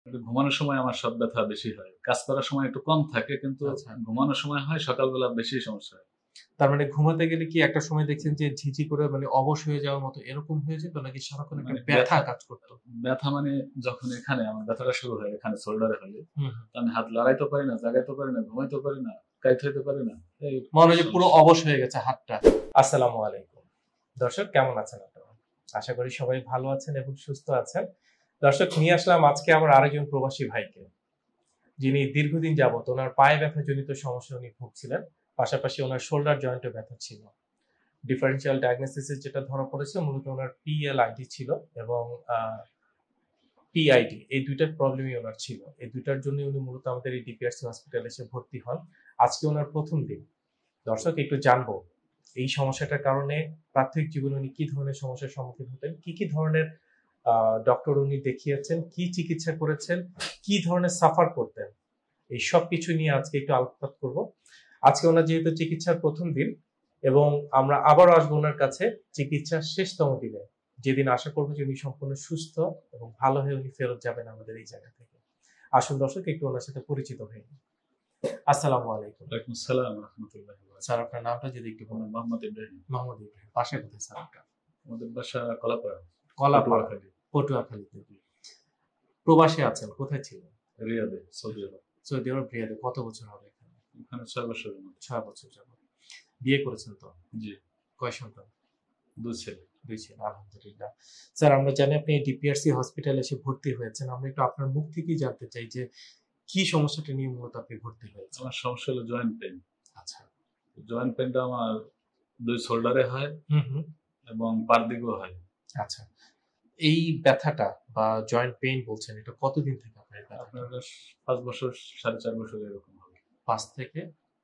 ঘুমানোর সময় আমার সব ব্যথা বেশি হয়, কাজ করার সময় একটু কম থাকে, কিন্তু ঘুমানোর সময় হয়, সকালবেলা বেশি সমস্যা হয়। তার মানে ঘুমাতে গেলে কি একটা সময় দেখছেন যে ঝিঝি করে মানে অবশ হয়ে যাওয়ার মতো এরকম হয়ে যেত, নাকি সারাক্ষণ একটা ব্যথা কাজ করতো? ব্যথা মানে যখন এখানে আমার ব্যথাটা শুরু হয়, এখানে শোল্ডারে হলে, আমি হাত লড়াইতে পারি না, জাগাইতে পারি না, ঘুমাইতে পারি না, কাইত হইতে পারি না, মনে হয় পুরো অবশ হয়ে গেছে হাতটা। আসসালামু আলাইকুম দর্শক, কেমন আছেন আপনারা? আশা করি সবাই ভালো আছেন এবং সুস্থ আছেন। দর্শক, নিয়ে আসলাম আজকে আমার আরেকজন প্রবাসী ভাইকে, যিনি দীর্ঘদিন যাবত ওনার পায়ে ব্যথা জনিত সমস্যা উনি ভুগছিলেন, পাশাপাশি ওনার শোল্ডার জয়েন্টে ব্যথা ছিল। ডিফারেন্সিয়াল ডায়াগনোসিসে যেটা ধরা পড়েছে মূলত ওনার PLID ছিল এবং PID, এই দুইটার প্রবলেমই ওনার ছিল। এই দুইটার জন্য উনি মূলত আমাদের এই DPRC হসপিটালে এসে ভর্তি হন। আজকে ওনার প্রথম দিন। দর্শক, একটু জানবো এই সমস্যাটার কারণে প্রাথমিক জীবনে উনি কি ধরনের সমস্যার সম্মুখীন হতেন, কি ধরনের ডক্টর উনি দেখিয়েছেন, কি চিকিৎসা করেছেন, কি ধরনের সাফার করতেন, এই সব কিছু নিয়ে আজকে একটু আলোকপাত করব। আজকে ওনার যেহেতু চিকিৎসার প্রথম দিন এবং আমরা আবারও আসবো ওনার কাছে চিকিৎসার শেষতম দিনে, যেদিন আশা করবো যে উনি সম্পূর্ণ সুস্থ এবং ভালো হয়ে উনি ফেরত যাবেন আমাদের এই জায়গা থেকে। আসুন দর্শক, একটু ওনার সাথে পরিচিত হয়ে নিই। আসসালামু আলাইকুম। ওয়ালাইকুম আসসালাম ওয়া রাহমাতুল্লাহি ওয়া বারাকাতুহু। স্যার, আপনার নামটা যদি একটু বলেন। মোহাম্মদ ইব্রাহিম। মোহাম্মদ ইব্রাহিম। বাসা কোথায় স্যার আপনার? আমাদের বাসা কলাপাড়া। কলাপাড়া, পটুয়াখালীতে। প্রবাসে আছেন, কোথায় ছিলেন? রিয়াদে, সৌদি আরব। সৌদি আরব, রিয়াদে। কত বছর হবে এখানে? এখানে 6 বছর। 6 বছর যাবত। বিয়ে করেছেন তো? জি। কয় সন্তান? 2 ছেলে। 2 ছেলে, আলহামদুলিল্লাহ। স্যার, আমরা জানি আপনি DPRC হসপিটালে এসে ভর্তি হয়েছেন। আমরা একটু আপনার মুখ থেকেই জানতে চাই যে কি সমস্যাটা নিয়ে মূলত আপনি ভর্তি হয়েছেন? আমার সমস্যা হলো জয়েন্ট পেইন। আচ্ছা। জয়েন্ট পেইনটা আমার 2 শোল্ডারে হয় এবং পার দিকেও হয়। আচ্ছা, এই ব্যথাটা বা জয়েন্ট পেইন বলছেন, এটা কতদিন থেকে আপনার? আপনার 5 বছর, 4.5 বছর এরকম হবে। 5 থেকে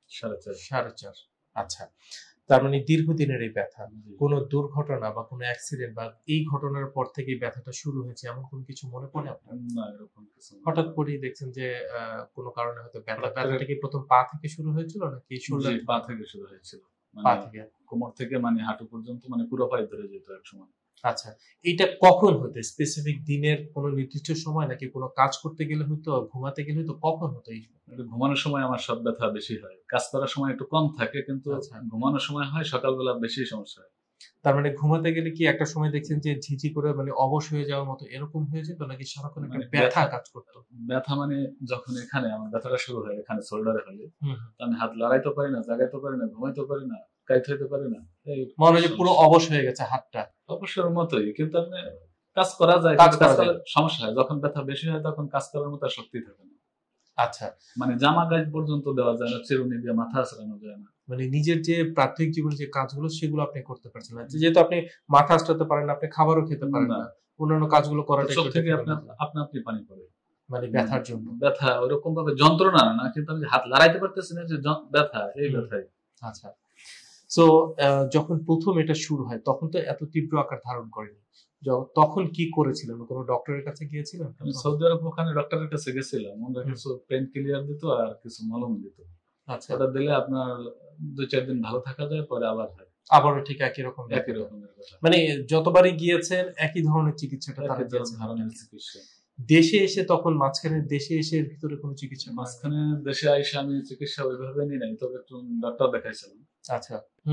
4.5। আচ্ছা, তার মানে দীর্ঘদিনের এই ব্যথা। কোনো দুর্ঘটনা বা কোনো অ্যাক্সিডেন্ট বা এই ঘটনার পর থেকে ব্যথাটা শুরু হয়েছে এমন কোনো কিছু মনে পড়ে আপনার? না, এরকম কিছু না। হঠাৎ করেই দেখছেন যে কোনো কারণে হয়তো ব্যথাটা কি প্রথম পা থেকে শুরু হয়েছিল নাকি শোল্ডার? পা থেকে শুরু হয়েছিল। পা থেকে, কোমর থেকে মানে হাঁটু পর্যন্ত, মানে পুরো পায়ে ধরে যেত এক সময়। আচ্ছা, এটা কখন হতো? স্পেসিফিক দিনের কোনো নির্দিষ্ট সময় নাকি কোনো কাজ করতে গেলে হতো, ঘুমাতে গেলে হতো, কখন হতো? এই ঘুমানোর সময় আমার সব ব্যথা বেশি হয়, কাজ করার সময় একটু কম থাকে, কিন্তু ঘুমানোর সময় হয়, সকালবেলা বেশি সমস্যা হয়। তার মানে ঘুমাতে গেলে কি একটা সময় দেখছেন যে ঝিঝি করে মানে অবশ হয়ে যাওয়ার মতো এরকম হয়ে যেত, নাকি সারাক্ষণ একটা ব্যথা কাজ করতো? ব্যথা মানে যখন এখানে আমার ব্যথাটা শুরু হয়, এখানে শোল্ডারে হলে, আমি হাত লড়াইতে পারি না, জাগাইতে পারি না, ঘুমাইতে পারি না, কাইত হইতে পারি না, মনে হয় পুরো অবশ হয়ে গেছে হাতটা। অবশ্যের মতোই, কিন্তু আপনি কাজ করা যায়, সমস্যা হয় যখন ব্যথা বেশি হয়, তখন কাজ করার মতো শক্তি থাকে না। আচ্ছা, মানে জামা গায়ে পর্যন্ত দেওয়া যায় না, চিরুনি দিয়ে মাথা আঁচড়ানো যায় না। মানে নিজের যে প্রাথমিক জীবনে যে কাজগুলো সেগুলো আপনি করতে পারছেন না, যেহেতু আপনি মাথা আঁচড়াতে পারেন না, আপনি খাবারও খেতে পারেন না, অন্যান্য কাজগুলো করাটা চোখ থেকে আপনি পানি পড়ে, মানে ব্যথার জন্য। ব্যথা ওরকম ভাবে যন্ত্রণা না, কিন্তু আমি হাত লড়াইতে পারতেছি না, যে ব্যথা, এই ব্যথাই। আচ্ছা, সো যখন প্রথম এটা শুরু হয় তখন তো এত তীব্র আকার ধারণ করেনি, তখন কি করেছিলেন? কোনো ডক্টরের কাছে গিয়েছিলেন? আমি সৌদি আরব, ওখানে ডক্টরের কাছে গেছিলাম, ওরা কিছু পেইন কিলার দিত আর কিছু মলম দিত। আচ্ছা, ওটা দিলে আপনার 2-4 দিন ভালো থাকা যায়, পরে আবার হয়, আবারও ঠিক একই রকমের কথা। মানে যতবারই গিয়েছেন একই ধরনের চিকিৎসাটা তারা দিয়েছে। চিকিৎসা দেশে এসে তখন মাঝখানে দেশে এসে এর ভিতরে কোনো চিকিৎসা? মাঝখানে দেশে আইসা আমি চিকিৎসা ওইভাবে নিই নাই, তবে একটু ডক্টর দেখাইছিলাম। আচ্ছা,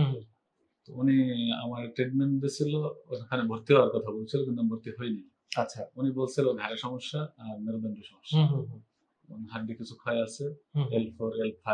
তো উনি আমার ট্রিটমেন্ট দিয়েছিল, ওখানে ভর্তি হওয়ার কথা বলছিল, কিন্তু ভর্তি হইনি। আচ্ছা, উনি বলছিল ঘাড়ে সমস্যা আর মেরুদণ্ড সমস্যা, হাড্ডি কিছু ক্ষয় আছে, L4 L5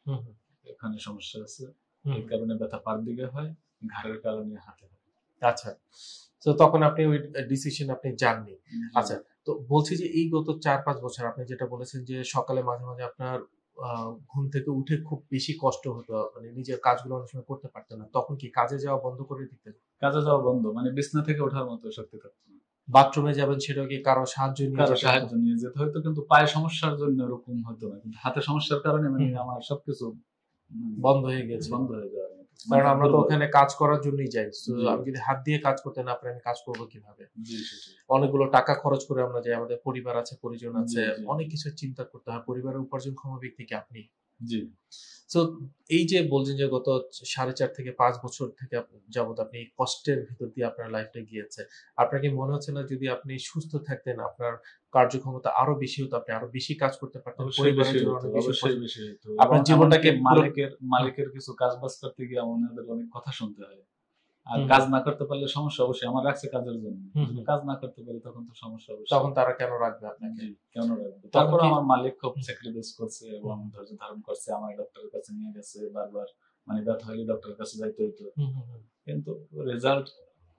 এখানে সমস্যা আছে, এই কারণে ব্যথা পার দিকে হয়, ঘাড়ের কারণে হাতে হয়। আচ্ছা, তো তখন আপনি ওই ডিসিশন আপনি জাননি। আচ্ছা, তো বলছি যে এই গত 4-5 বছর আপনি যেটা বলেছেন যে সকালে মাঝে মাঝে আপনার ঘুম থেকে উঠে খুব বেশি কষ্ট হতো, মানে নিজের কাজগুলো অনেক সময় করতে পারতেন না, তখন কি কাজে যাওয়া বন্ধ করে দিতেন? কাজে যাওয়া বন্ধ মানে বিছনা থেকে ওঠার মতো শক্তি থাকতো না। বাথরুমে যাবেন, সেটাও কি কারো সাহায্য নিয়ে যেতে হয়তো, কিন্তু পায়ে সমস্যার জন্য এরকম হতো না, কিন্তু হাতে সমস্যার কারণে মানে আমার সবকিছু বন্ধ হয়ে গেছে। কারণ আমরা তো ওখানে কাজ করার জন্যই যাই, আমি যদি হাত দিয়ে কাজ করতে না পারি আমি কাজ করবো কিভাবে? অনেকগুলো টাকা খরচ করে আমরা যাই, আমাদের পরিবার আছে, পরিজন আছে, অনেক কিছু চিন্তা করতে হয়। পরিবারের উপার্জনক্ষম ব্যক্তি কি আপনি? জি। তো এই যে বলছেন যে গত 4.5 থেকে 5 বছর থেকে যাবত আপনি এই কষ্টের ভিতর দিয়ে আপনার লাইফটা গিয়েছে, আপনার কি মনে হচ্ছে না যদি আপনি সুস্থ থাকতেন, আপনার কার্যক্ষমতা আরো বেশি হতো, আপনি আরো বেশি কাজ করতে পারতেন, পরিবারের জন্য অনেক বেশি আপনার জীবনটাকে মালিকের কিছু কাজ বাজ করতে গিয়ে আমাদের অনেক কথা শুনতে হয়, আর কাজ না করতে পারলে সমস্যা অবশ্যই। আমার রাখছে কাজের জন্য, কাজ না করতে পারি তখন তো সমস্যা অবশ্যই। তখন তারা কেন রাখবে আপনাকে? কেন রাখবে? তারপর আমার মালিক খুব স্যাক্রিফাইস করছে এবং ধৈর্য ধারণ করছে, আমার ডক্টরের কাছে নিয়ে গেছে বারবার, মানে ব্যথা হলে ডক্টরের কাছে যাইতে হইতো, কিন্তু রেজাল্ট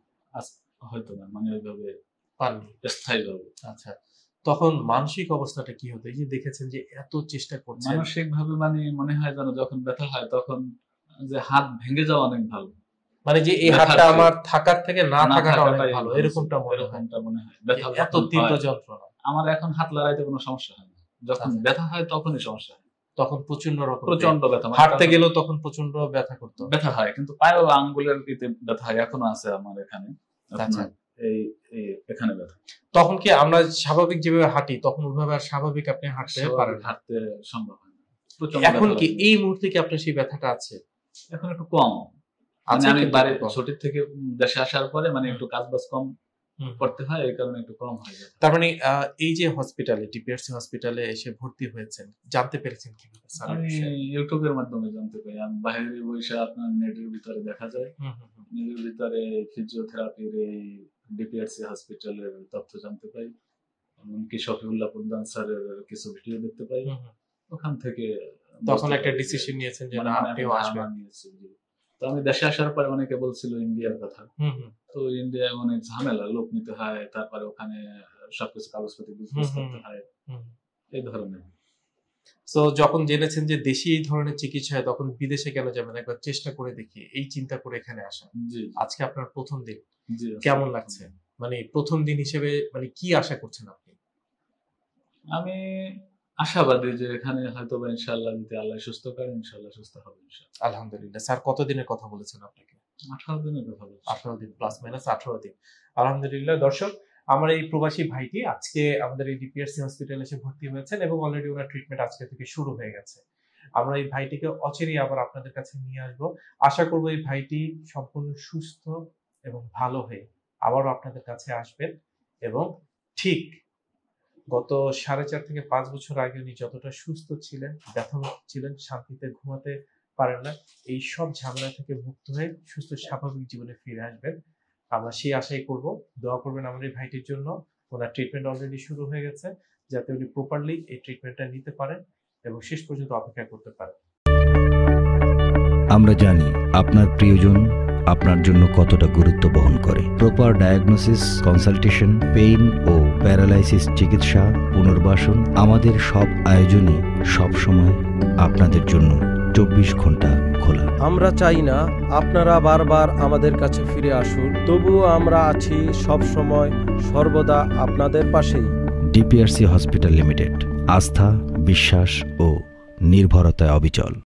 হয়তো না, মানে ওইভাবে পাননি স্থায়ীভাবে। আচ্ছা, তখন মানসিক অবস্থাটা কি হতো? এই যে দেখেছেন যে এত চেষ্টা করছেন, মানসিক ভাবে মানে মনে হয় যেন যখন ব্যথা হয় তখন যে হাত ভেঙে যাওয়া অনেক ভালো, মানে যে এই হাতটা আমার থাকার থেকে না থাকাটা অনেক ভালো, এরকমটা মনে হয়। ব্যথা এত তীব্র যন্ত্রণা। আমার এখন হাত লাগাইতে কোনো সমস্যা হয় না, যখন ব্যথা হয় তখনই সমস্যা হয়। তখন প্রচন্ড ব্যথা, হাঁটতে গেলেও তখন প্রচন্ড ব্যথা করতো, ব্যথা হয়, কিন্তু পায়ে আঙ্গুলের ব্যথা হয়, এখনো আছে আমার এখানে। আচ্ছা, এই এখানে ব্যথা। তখন কি আমরা স্বাভাবিক যেভাবে হাঁটি তখন ওইভাবে আর স্বাভাবিক আপনি হাঁটতে পারেন? হাঁটতে সম্ভব হয় না। এখন কি এই মুহূর্তে কি আপনার সেই ব্যথাটা আছে? এখন একটু কম। আমি বাড়ি ছুটির থেকে দেশে আসার পরে মানে একটু কাজ বাজ কম করতে হয়, এই কারণে একটু কম হয়ে যায়। তার মানে এই যে হসপিটালে, ডিপিআরসি হসপিটালে এসে ভর্তি হয়েছেন, জানতে পেরেছেন কিভাবে? আমি ইউটিউবের মাধ্যমে জানতে পারি। আমি বাইরে বসে আপনার নেটের ভিতরে দেখা যায়, নেটের ভিতরে ফিজিওথেরাপির এই ডিপিআরসি হসপিটালের তথ্য জানতে পাই, এমনকি শফিউল্লাহ প্রধান স্যারের কিছু ভিডিও দেখতে পাই, ওখান থেকে তখন একটা ডিসিশন নিয়েছেন যে না আপনিও আসবেন। তো আমি দেশে আসার পরে অনেকে বলছিল ইন্ডিয়ার কথা, তো ইন্ডিয়ায় অনেক ঝামেলা, লোক নিতে হয়, তারপরে ওখানে সবকিছু কাগজপত্র বিজনেস করতে হয়, এই ধরনের। তো যখন জেনেছেন যে দেশি এই ধরনের চিকিৎসা হয় তখন বিদেশে কেন যাবেন, একবার চেষ্টা করে দেখি, এই চিন্তা করে এখানে আসা। আজকে আপনার প্রথম দিন, কেমন লাগছে? মানে প্রথম দিন হিসেবে মানে কি আশা করছেন আপনি? আমি আশাবাদী যে এখানে হয়তো ইনশাআল্লাহ যদি আল্লাহ সুস্থ করে ইনশাআল্লাহ সুস্থ হবে ইনশাআল্লাহ। আলহামদুলিল্লাহ। স্যার কতদিনের কথা বলেছেন আপনাকে? 18 দিনের কথা বলেছেন। 18 দিন প্লাস মাইনাস 18 দিন। আলহামদুলিল্লাহ। দর্শক, আমার এই প্রবাসী ভাইটি আজকে আমাদের এই ডিপিআরসি হসপিটালে এসে ভর্তি হয়েছেন এবং অলরেডি ওনার ট্রিটমেন্ট আজকে থেকে শুরু হয়ে গেছে। আমরা এই ভাইটিকে অচিরেই আবার আপনাদের কাছে নিয়ে আসব। আশা করব এই ভাইটি সম্পূর্ণ সুস্থ এবং ভালো হয়ে আবারও আপনাদের কাছে আসবেন এবং ঠিক গত 4.5 থেকে 5 বছর আগে উনি যতটা সুস্থ ছিলেন, ব্যথামুক্ত ছিলেন, শান্তিতে ঘুমাতে পারেন না, এই সব ঝামেলা থেকে মুক্ত হয়ে সুস্থ স্বাভাবিক জীবনে ফিরে আসবেন। আমরা সেই আশাই করব। দোয়া করবেন আমাদের এই ভাইটির জন্য। ওনার ট্রিটমেন্ট অলরেডি শুরু হয়ে গেছে, যাতে উনি প্রপারলি এই ট্রিটমেন্টটা নিতে পারেন এবং শেষ পর্যন্ত অপেক্ষা করতে পারেন। আমরা জানি আপনার প্রিয়জন আপনার জন্য কতটা গুরুত্ব বহন করে। প্রপার ডায়াগনোসিস, কনসালটেশন, পেইন ও প্যারালাইসিস চিকিৎসা, পুনর্বাসন, আমাদের সব আয়োজনই সবসময় আপনাদের জন্য 24 ঘন্টা খোলা। আমরা চাই না আপনারা বারবার আমাদের কাছে ফিরে আসুন, তবুও আমরা আছি সব সময় সর্বদা আপনাদের পাশেই। ডিপিআরসি হসপিটাল লিমিটেড, আস্থা, বিশ্বাস ও নির্ভরতায় অবিচল।